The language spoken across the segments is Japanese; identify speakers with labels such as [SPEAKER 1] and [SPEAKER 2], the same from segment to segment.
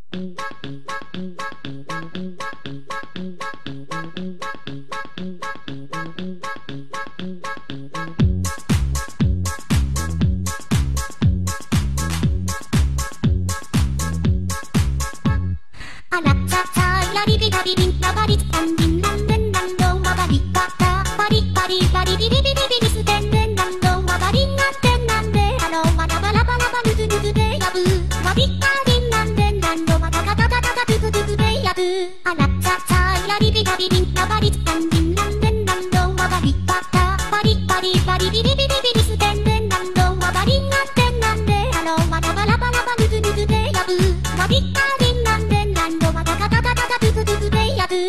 [SPEAKER 1] あらちゃちゃやりびたびりんなばりつたんびんなんでんなんどんわばりかたバリバリバリビリビリビリスてんでんなんどんわばりんなんてんなんであろわらばらばらばぬずぬずでやぶわびったりんなんでんなんどわたたたたたたトゥトゥトゥトゥでやぶあらちゃちゃやりびたびりんなばりつたんびんなんでんなんどんわばりかたバリバリバリビリビリビリスてんでんなんどんわばりんなんてんなんであろわらばらばらばぬずぬずでやぶわびったりんなんでんなんどわたたたたたたトゥトゥトゥトゥでやぶ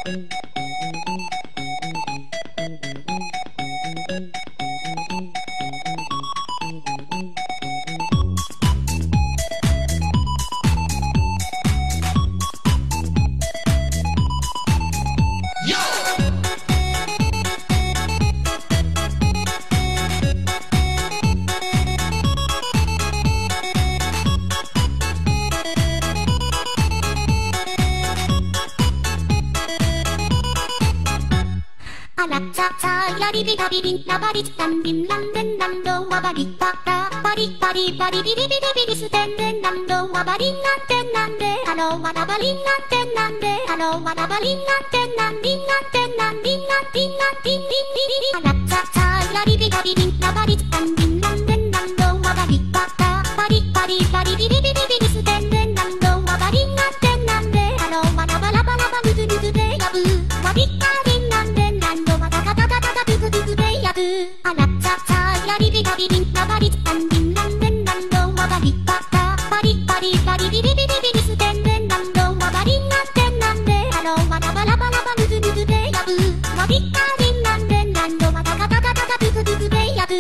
[SPEAKER 1] あらちゃちゃやりびたびりんなばりつたんびんなんでんなんどんわばりかたバリバリバリビリビリビリスてんでんなんどんわばりんなんてんなんであろわらばりんなんてんなんであろわらばりんなんてんなんりんなんてんなんりんなんりんなんりんりんりんりんあらちゃちゃやりびたびりんなばりつたんびんなんでんなんどんわばりかたバリバリバリビリビリビリスてんでんなんどんわばりんなんてんなんであろわらばらばらばぬずぬずでやぶわびったりんなんでんなんどわたたたたたたトゥトゥトゥトゥでやぶあらちゃちゃやりびたびりんなばりつたんびんなんでんなんどんわばりかたバリバリバリビリビリビリスてんでんなんどんわばりんなんてんなんであろわらばらばらばぬずぬずでやぶわびったりんなんでんなんどわたたたたたたトゥトゥトゥトゥでやぶ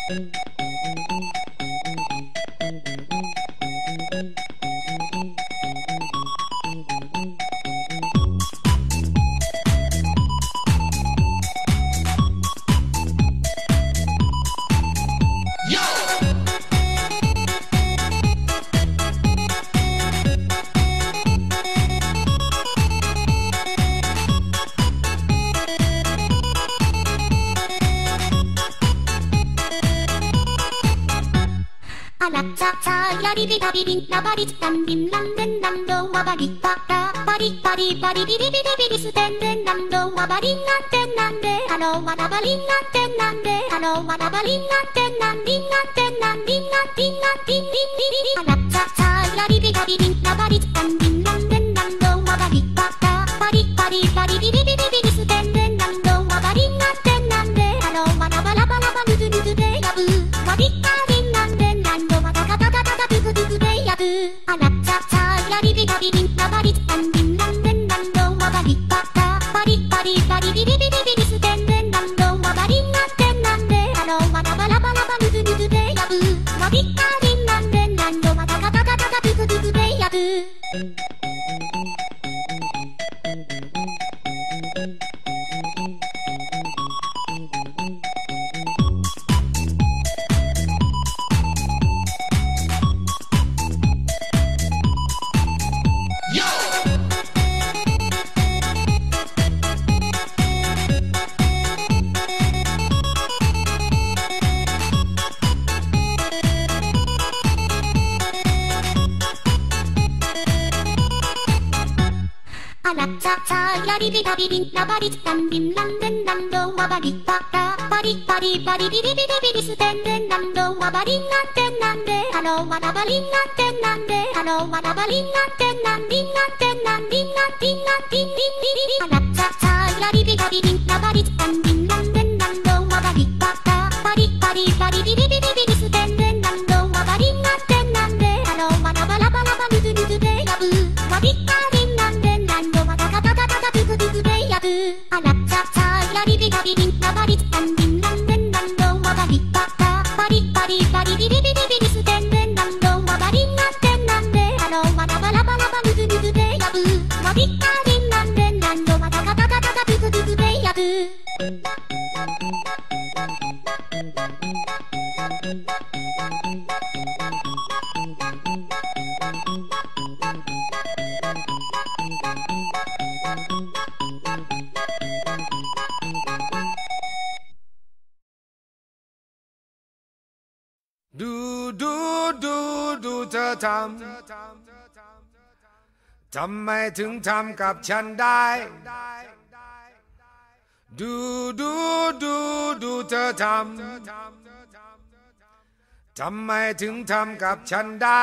[SPEAKER 1] あらちゃちゃやりびたびりんなばりつたんびんなんでんなんどんわばりかたバリバリバリビリビリビリスてんでんなんどんわばりんなんてんなんであろわらばりんなんてんなんであろわらばりんなんてんなんりんなんてんなんりんなんりんなんりんりんりんりんあらちゃちゃやりびたびりんなばりつたんびんなんでんなんどんわばりかたバリバリバリビリビリビリスてんでんなんどんわばりんなんてんなんであろわらばらばらばぬずぬずでやぶわびったりんなんでんなんどわたたたたたたトゥトゥトゥトゥでやぶあらちゃちゃやりびたびりんなばりつたんびんなんでんなんどんわばりかたバリバリバリビリビリビリスてんでんなんどんわばりんなんてんなんであろわらばらばらばぬずぬずでやぶわびったりんなんでんなんどわたたたたたたトゥトゥトゥトゥでやぶあらちゃちゃやりびたびりんなばりつたんびんなんでんなんどんわばりかたバリバリバリビリビリビリスてんでんなんどんわばりんなんてんなんであろわらばりんなんてんなんであろわらばりんなんてんなんりんなんてんなんりんなんりんなんりんりんりんりんあらちゃちゃやりびたびりんなばりつたんびんなんでんなんどんわばりかたバリバリバリビリビリビリスてんでんなんどんわばりんなんてんなんであろわらばらばらばぬずぬずでやぶわびったりんなんでんなんどわたたたたたたトゥトゥトゥトゥでやぶあらちゃちゃやりびたびりんなばりつたんびんなんでんなんどんわばりかたバリバリバリビリビリビリスてんでんなんどんわばりんなんてんなんであろわらばらばらばぬずぬずでやぶわびったりんなんでんなんどわたたたたたたトゥトゥトゥトゥでやぶ
[SPEAKER 2] ทำไมถึงทำกับฉันได้ดูเธอทำไมถึงทำกับฉันได้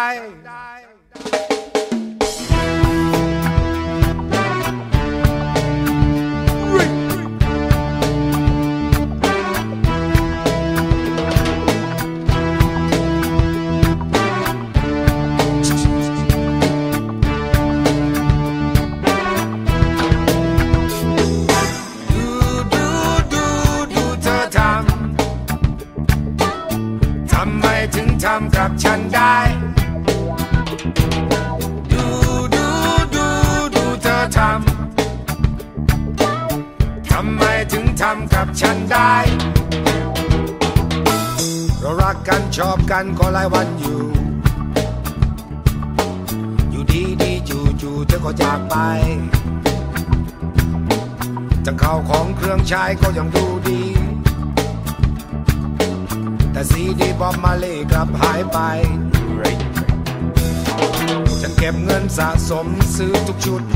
[SPEAKER 2] ทำกับฉันได้ดูเธอทำไมถึงทำกับฉันได้เรารักกันชอบกันก็หลายวันอยู่ดีจู่เธอก็จากไปทั้งข้าวของเครื่องใช้ก็ยังดูดีแต่ซีดีบ๊อบมาเล่กลับหายไปฉันเก็บเงินสะสมซื้อทุกชุด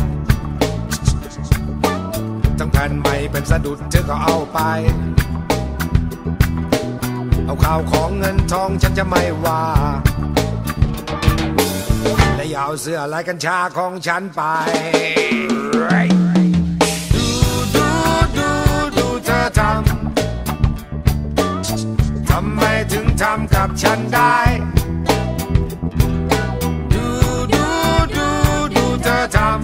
[SPEAKER 2] ทั้งแผ่นใหม่เป็นสะดุดเธอก็เอาไปเอาข้าวของเงินทองฉันจะไม่ว่าและอย่าเอาเสื้อลายกัญชาของฉันไปดูเธอทำไมถึงทำกับฉันได้ดูเธอ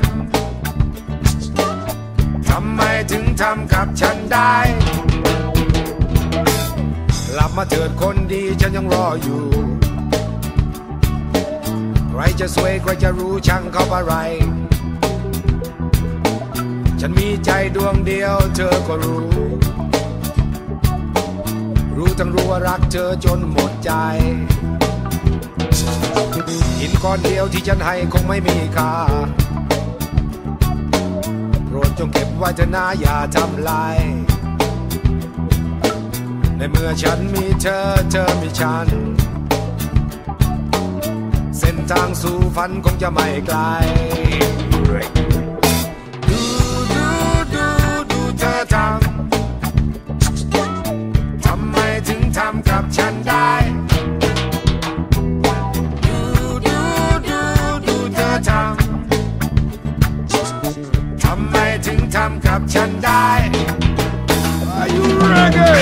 [SPEAKER 2] ทำไมถึงทำกับฉันได้กลับมาเถิดคนดีฉันยังรออยู่ใครจะสวยใครจะรู้ช่างเขาอะไรฉันมีใจดวงเดียวเธอก็รู้ทั้งรู้ว่ารักเธอจนหมดใจหินก้อนเดียวที่ฉันให้คงไม่มีค่าโปรดจงเก็บไว้เถอะนะอย่าทำลายในเมื่อฉันมีเธอมีฉันเส้นทางสู่ฝันคงจะไม่ไกลดูเธอทำไมถึงทำกับฉันได้ดูเธอทำไมถึงทำกับฉันได้ Are you ready?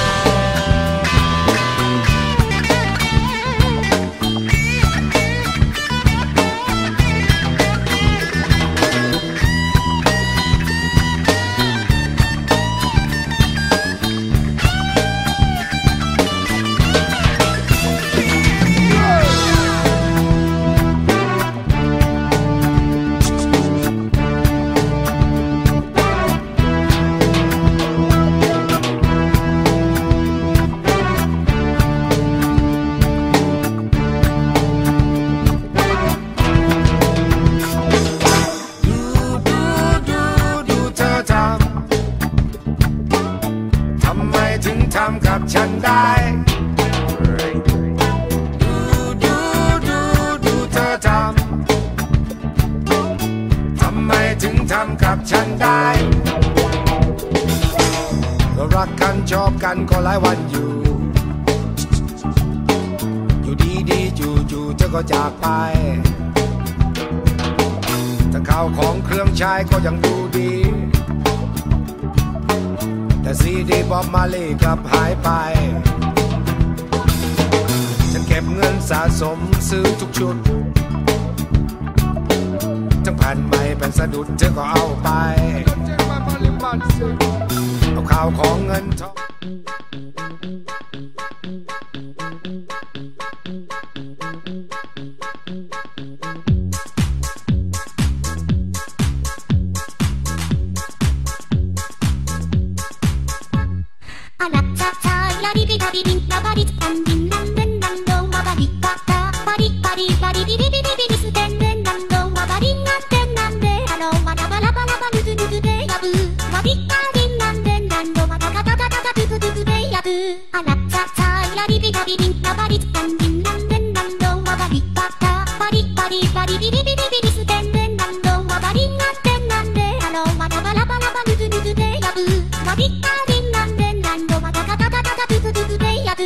[SPEAKER 2] ทำกับฉันได้ดูเธอทำไมถึงทำกับฉันได้เรารักกันชอบกันก็หลายวันอยู่ดีจู่เธอก็จากไปแต่ข้าวของเครื่องใช้ก็ยังดูดีแต่ซีดีบ๊อบมาเล่กลับหายไปฉันเก็บเงินสะสมซื้อทุกชุดทั้งแผ่นใหม่เป็นสะดุดเธอก็เอาไปเอาข้าวของเงินทอง
[SPEAKER 1] あなたさやりびたびりんなばりつかんびんなんでんなんどんわばりかたばりばりばりびりびりびりすてんでんなんどんわばりんなんでんなんであのわらばらばらばぬずぬずでやぶわびたりんなんでんなんどわたたたたたたずずずでやぶあなたさやりびたびりんなばりつかんびんなんでんなんどんわばりかたばパリパリビリビリビリステンデンランドワバリンなんてなんでハローワタバラバラバヌズヌズでやぶワビッタリンなんでランドワタタタタタタブズブズでやぶ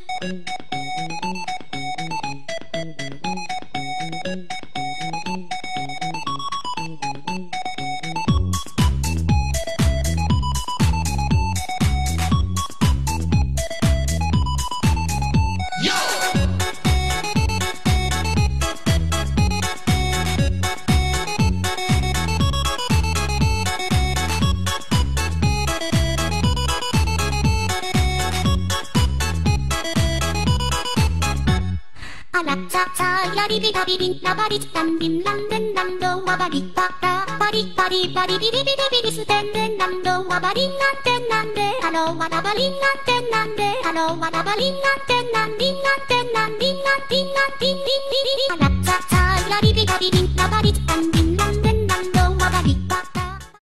[SPEAKER 1] あらちゃちゃやりびたびびんラバリツタンビンランデンランドワバリパラパリパリパリビリビリビリステンデンランドワバリンなんてなんでハローワラバリンなんてなんでハローワラバリンなんてなんリンなんてなんリンなんリンなんリンリンリンリンあらちゃちゃやりびたびびんラバリツタンビン